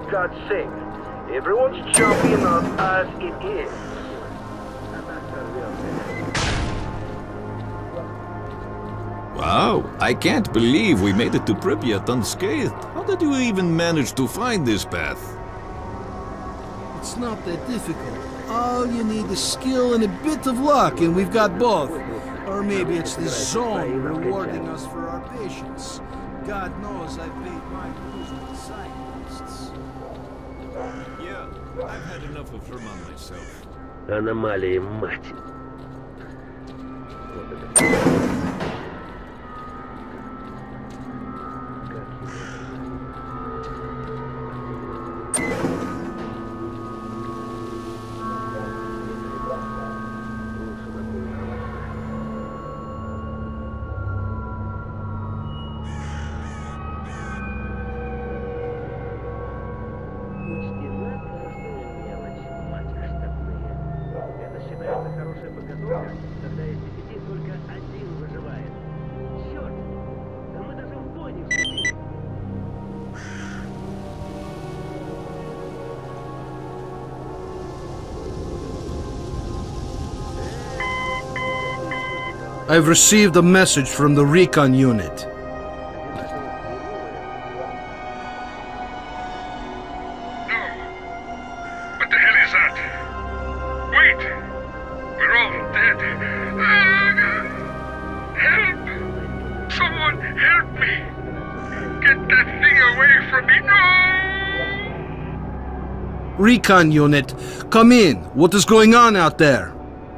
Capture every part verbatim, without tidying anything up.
God's sake. Everyone's jumping on as it is. Wow, I can't believe we made it to Pripyat unscathed. How did you even manage to find this path? It's not that difficult. All you need is skill and a bit of luck, and we've got both. Or maybe it's the zone rewarding us for our patience. God knows I've paid my dues with the scientists. Yeah, I've had enough of Herman myself. Аномалии, мать. I've received a message from the recon unit. No! What the hell is that? Wait! We're all dead. Uh, help! Someone help me! Get that thing away from me! No! Recon unit, come in. What is going on out there?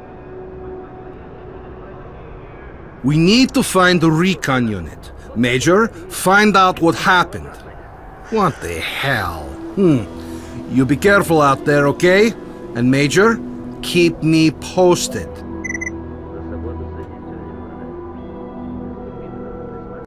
We need to find the recon unit. Major, find out what happened. What the hell? Hmm. You be careful out there, okay? And Major, keep me posted.